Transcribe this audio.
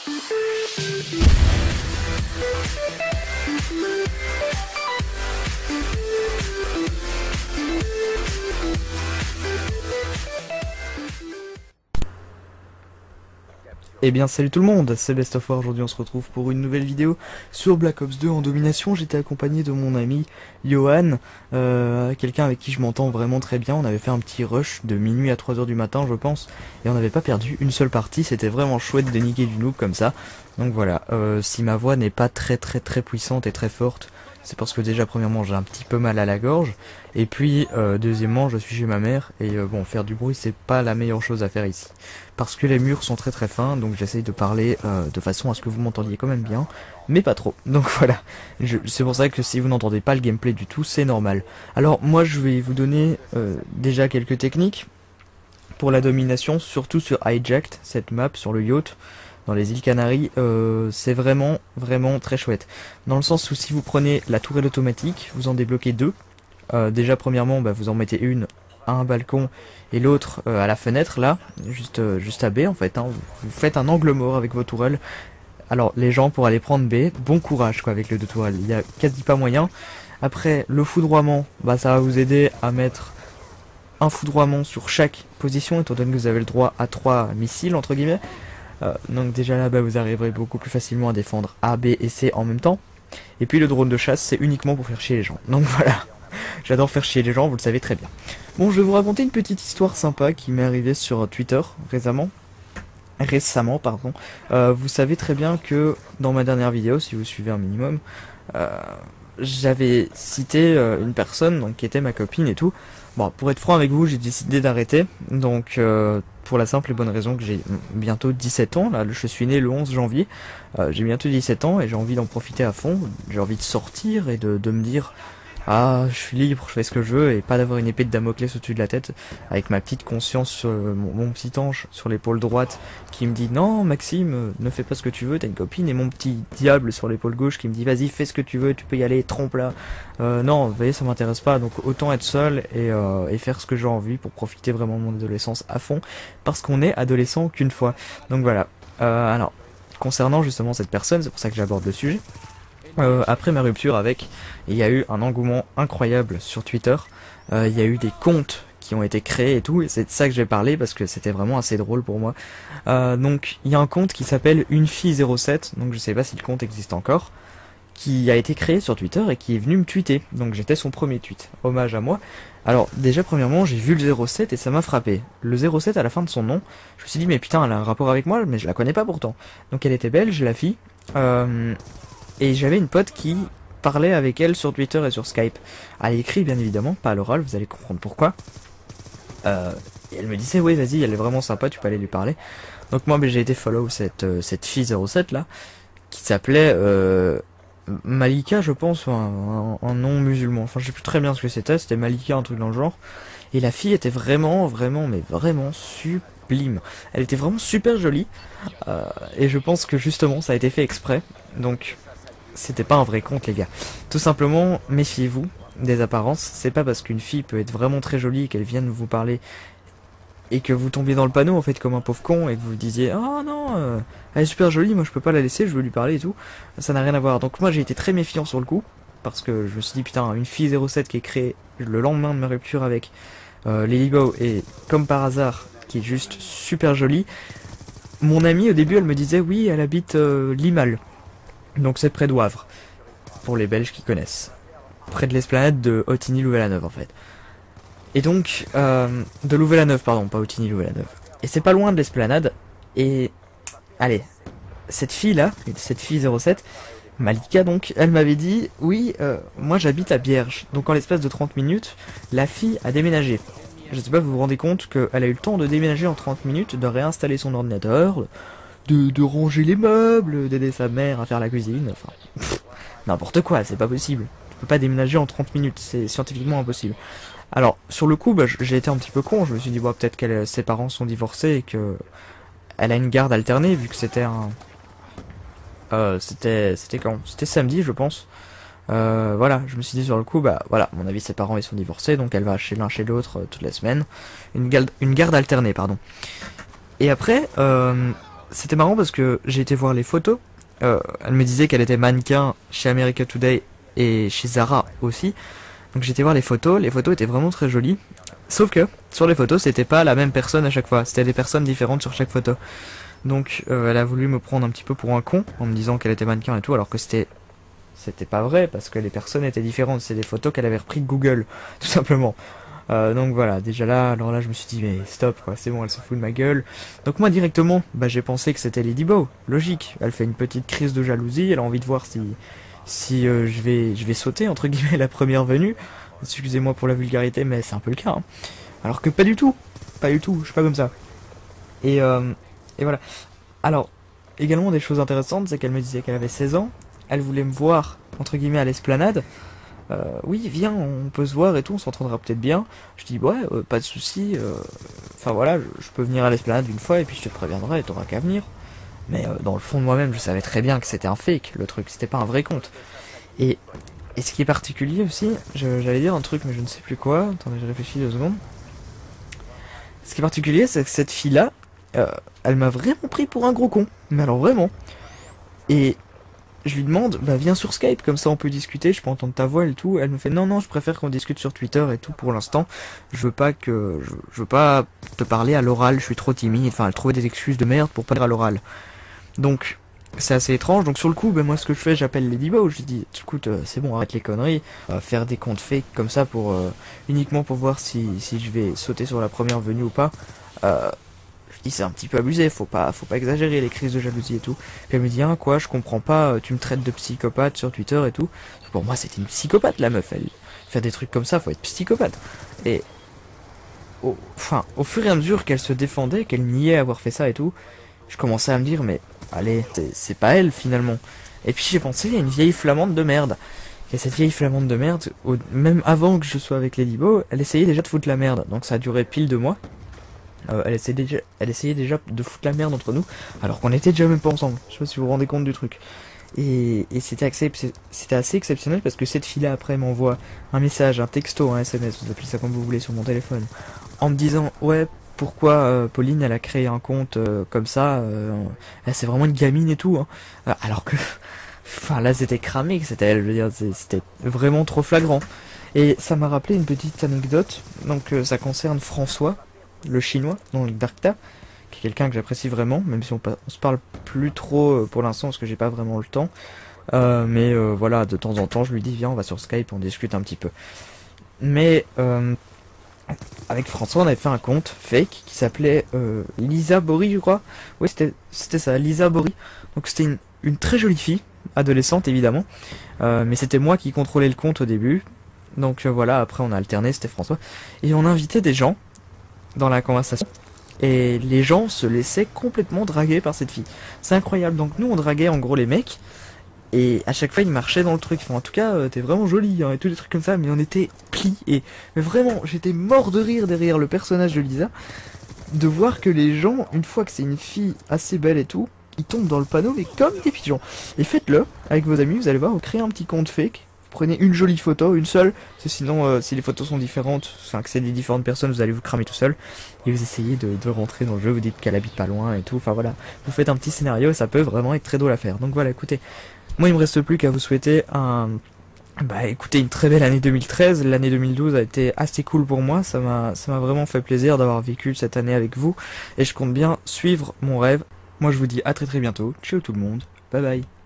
Eh bien salut tout le monde, c'est Best of War. Aujourd'hui on se retrouve pour une nouvelle vidéo sur Black Ops 2 en domination. J'étais accompagné de mon ami Johan, quelqu'un avec qui je m'entends vraiment très bien. On avait fait un petit rush de minuit à 3h du matin je pense, et on n'avait pas perdu une seule partie. C'était vraiment chouette de niquer du noob comme ça. Donc voilà, si ma voix n'est pas très puissante et très forte, c'est parce que déjà premièrement j'ai un petit peu mal à la gorge, et puis deuxièmement je suis chez ma mère, et bon, faire du bruit c'est pas la meilleure chose à faire ici, parce que les murs sont très fins, donc j'essaye de parler de façon à ce que vous m'entendiez quand même bien, mais pas trop. Donc voilà, c'est pour ça que si vous n'entendez pas le gameplay du tout, c'est normal. Alors moi je vais vous donner déjà quelques techniques pour la domination, surtout sur Hijacked, cette map sur le yacht dans les îles Canaries. C'est vraiment très chouette, dans le sens où si vous prenez la tourelle automatique, vous en débloquez deux. Déjà premièrement vous en mettez une à un balcon et l'autre à la fenêtre là, juste à B en fait, hein. Vous faites un angle mort avec vos tourelles. Alors les gens, pour aller prendre B, bon courage quoi avec les deux tourelles, il y a quasi pas moyen. Après le foudroiement, ça va vous aider à mettre un foudroiement sur chaque position, étant donné que vous avez le droit à 3 missiles entre guillemets. Donc déjà là vous arriverez beaucoup plus facilement à défendre A, B et C en même temps. Et puis le drone de chasse, c'est uniquement pour faire chier les gens. Donc voilà, j'adore faire chier les gens, vous le savez très bien. Bon, je vais vous raconter une petite histoire sympa qui m'est arrivée sur Twitter récemment. Pardon. Vous savez très bien que dans ma dernière vidéo, si vous suivez un minimum, j'avais cité une personne donc, qui était ma copine et tout. Bon, pour être franc avec vous, j'ai décidé d'arrêter. Donc pour la simple et bonne raison que j'ai bientôt 17 ans. Là, je suis né le 11 janvier. J'ai bientôt 17 ans et j'ai envie d'en profiter à fond. J'ai envie de sortir et de me dire... Ah, je suis libre, je fais ce que je veux, et pas d'avoir une épée de Damoclès au-dessus de la tête, avec ma petite conscience, mon petit ange sur l'épaule droite, qui me dit non Maxime, ne fais pas ce que tu veux, t'as une copine, et mon petit diable sur l'épaule gauche qui me dit vas-y fais ce que tu veux, tu peux y aller, trompe-la. Non, vous voyez, ça m'intéresse pas, donc autant être seul et faire ce que j'ai envie pour profiter vraiment de mon adolescence à fond, parce qu'on est adolescent qu'une fois. Donc voilà. Alors, concernant justement cette personne, c'est pour ça que j'aborde le sujet. Après ma rupture avec, il y a eu un engouement incroyable sur Twitter. Il y a eu des comptes qui ont été créés et tout, et c'est de ça que je vais parler parce que c'était vraiment assez drôle pour moi. Donc il y a un compte qui s'appelle UneFille07, donc je sais pas si le compte existe encore, qui a été créé sur Twitter et qui est venu me tweeter. Donc j'étais son premier tweet, hommage à moi. Alors déjà premièrement j'ai vu le 07 et ça m'a frappé. Le 07 à la fin de son nom, je me suis dit mais putain elle a un rapport avec moi, mais je la connais pas pourtant. Donc elle était belge la fille. Et j'avais une pote qui parlait avec elle sur Twitter et sur Skype. À l'écrit bien évidemment, pas à l'oral, vous allez comprendre pourquoi. Et elle me disait oui vas-y, elle est vraiment sympa, tu peux aller lui parler. Donc moi j'ai été follow cette fille 07 là, qui s'appelait Malika je pense, un nom musulman. Enfin je sais plus très bien ce que c'était Malika, un truc dans le genre. Et la fille était vraiment sublime. Elle était vraiment super jolie. Et je pense que justement ça a été fait exprès. Donc... c'était pas un vrai compte les gars. Tout simplement, méfiez-vous des apparences. C'est pas parce qu'une fille peut être vraiment très jolie et qu'elle vienne vous parler et que vous tombiez dans le panneau en fait comme un pauvre con et que vous vous disiez oh non, elle est super jolie, moi je peux pas la laisser, je veux lui parler et tout. Ça n'a rien à voir. Donc moi j'ai été très méfiant sur le coup parce que je me suis dit putain, une fille 07 qui est créée le lendemain de ma rupture avec Lilybow et comme par hasard qui est juste super jolie. Mon amie au début elle me disait oui elle habite Limal. Donc c'est près de Wavre, pour les Belges qui connaissent. Près de l'esplanade de Ottignies-Louvain-la-Neuve en fait. Et donc, de Louvain-la-Neuve, pardon, pas Ottignies-Louvain-la-Neuve. Et c'est pas loin de l'esplanade, et... allez, cette fille-là, cette fille 07, Malika donc, elle m'avait dit, oui, moi j'habite à Bierge. Donc en l'espace de 30 minutes, la fille a déménagé. Je sais pas, vous vous rendez compte qu'elle a eu le temps de déménager en 30 minutes, de réinstaller son ordinateur... De ranger les meubles, d'aider sa mère à faire la cuisine, enfin... n'importe quoi, c'est pas possible. Tu peux pas déménager en 30 minutes, c'est scientifiquement impossible. Alors, sur le coup, j'ai été un petit peu con, je me suis dit, bon, peut-être que ses parents sont divorcés et que... elle a une garde alternée, vu que c'était un... c'était quand? C'était samedi, je pense. Voilà, je me suis dit sur le coup, voilà, à mon avis, ses parents, ils sont divorcés, donc elle va chez l'un chez l'autre toute la semaine. Une garde alternée, pardon. Et après, c'était marrant parce que j'ai été voir les photos. Elle me disait qu'elle était mannequin chez America Today et chez Zara aussi. Donc j'ai été voir les photos étaient vraiment très jolies. Sauf que sur les photos, c'était pas la même personne à chaque fois, c'était des personnes différentes sur chaque photo. Donc elle a voulu me prendre un petit peu pour un con en me disant qu'elle était mannequin et tout, alors que c'était pas vrai parce que les personnes étaient différentes. C'est des photos qu'elle avait repris de Google, tout simplement. Donc voilà, déjà là, alors là je me suis dit mais stop quoi, c'est bon, elle se fout de ma gueule. Donc moi directement, bah j'ai pensé que c'était Lady Bow, logique. Elle fait une petite crise de jalousie, elle a envie de voir si je vais sauter entre guillemets la première venue. Excusez-moi pour la vulgarité, mais c'est un peu le cas. Hein. Alors que pas du tout, je suis pas comme ça. Et voilà. Alors également des choses intéressantes, c'est qu'elle me disait qu'elle avait 16 ans, elle voulait me voir entre guillemets à l'esplanade. Oui, viens, on peut se voir et tout, on s'entendra peut-être bien. Je dis, ouais, pas de souci. Enfin voilà, je peux venir à l'esplanade une fois et puis je te préviendrai et t'auras qu'à venir. Mais dans le fond de moi-même, je savais très bien que c'était un fake, le truc, c'était pas un vrai compte. Et, et ce qui est particulier aussi, j'allais dire un truc, mais je ne sais plus quoi. Attendez, je réfléchis 2 secondes. Ce qui est particulier, c'est que cette fille-là, elle m'a vraiment pris pour un gros con. Mais alors vraiment. Et je lui demande, bah viens sur Skype, comme ça on peut discuter, je peux entendre ta voix et tout. Elle me fait non, je préfère qu'on discute sur Twitter et tout pour l'instant. Je veux pas te parler à l'oral, je suis trop timide. Enfin, elle trouvait des excuses de merde pour parler à l'oral. Donc, c'est assez étrange. Donc sur le coup, ben moi ce que je fais, j'appelle Ladybow. Je lui dis, écoute, c'est bon, arrête les conneries. Faire des comptes fake comme ça pour uniquement pour voir si je vais sauter sur la première venue ou pas. Je dis c'est un petit peu abusé, faut pas exagérer les crises de jalousie et tout. Puis elle me dit hein quoi, je comprends pas, tu me traites de psychopathe sur Twitter et tout. Pour moi c'était une psychopathe la meuf, elle fait des trucs comme ça, faut être psychopathe. Et au fur et à mesure qu'elle se défendait, qu'elle niait avoir fait ça et tout, je commençais à me dire mais allez, c'est pas elle finalement. Et puis j'ai pensé à une vieille flamande de merde. Et cette vieille flamande de merde, même avant que je sois avec Ladybow, elle essayait déjà de foutre la merde. Donc ça a duré pile 2 mois. Elle essayait déjà de foutre la merde entre nous, alors qu'on était déjà même pas ensemble. Je sais pas si vous vous rendez compte du truc. Et c'était assez exceptionnel parce que cette fille-là après m'envoie un message, un texto, un SMS, vous appelez ça comme vous voulez sur mon téléphone, en me disant ouais pourquoi Pauline elle a créé un compte comme ça, c'est vraiment une gamine et tout, hein. Alors que, enfin là c'était cramé que c'était elle, je veux dire, c'était vraiment trop flagrant. Et ça m'a rappelé une petite anecdote, donc ça concerne François le chinois, donc Darkta, qui est quelqu'un que j'apprécie vraiment, même si on se parle plus trop pour l'instant parce que j'ai pas vraiment le temps. Mais voilà, de temps en temps, je lui dis viens, on va sur Skype, on discute un petit peu. Mais avec François, on avait fait un compte fake qui s'appelait Lisa Bory, je crois. Oui, c'était ça, Lisa Bory. Donc c'était une très jolie fille, adolescente évidemment. Mais c'était moi qui contrôlais le compte au début. Donc voilà, après on a alterné, c'était François. Et on invitait des gens dans la conversation et les gens se laissaient complètement draguer par cette fille. C'est incroyable. Donc nous on draguait en gros les mecs et à chaque fois ils marchaient dans le truc. Enfin, en tout cas t'es vraiment jolie hein, et tous les trucs comme ça, mais on était pliés. Mais vraiment j'étais mort de rire derrière le personnage de Lisa de voir que les gens, une fois que c'est une fille assez belle et tout, ils tombent dans le panneau mais comme des pigeons. Et faites-le avec vos amis, vous allez voir, vous créez un petit compte fake. Prenez une jolie photo, une seule, parce que sinon si les photos sont différentes, enfin que c'est des différentes personnes, vous allez vous cramer tout seul, et vous essayez de rentrer dans le jeu, vous dites qu'elle habite pas loin et tout, enfin voilà, vous faites un petit scénario et ça peut vraiment être très drôle à faire. Donc voilà, écoutez, moi il me reste plus qu'à vous souhaiter écoutez, une très belle année 2013, l'année 2012 a été assez cool pour moi, ça m'a vraiment fait plaisir d'avoir vécu cette année avec vous, et je compte bien suivre mon rêve. Moi je vous dis à très bientôt, ciao tout le monde, bye bye.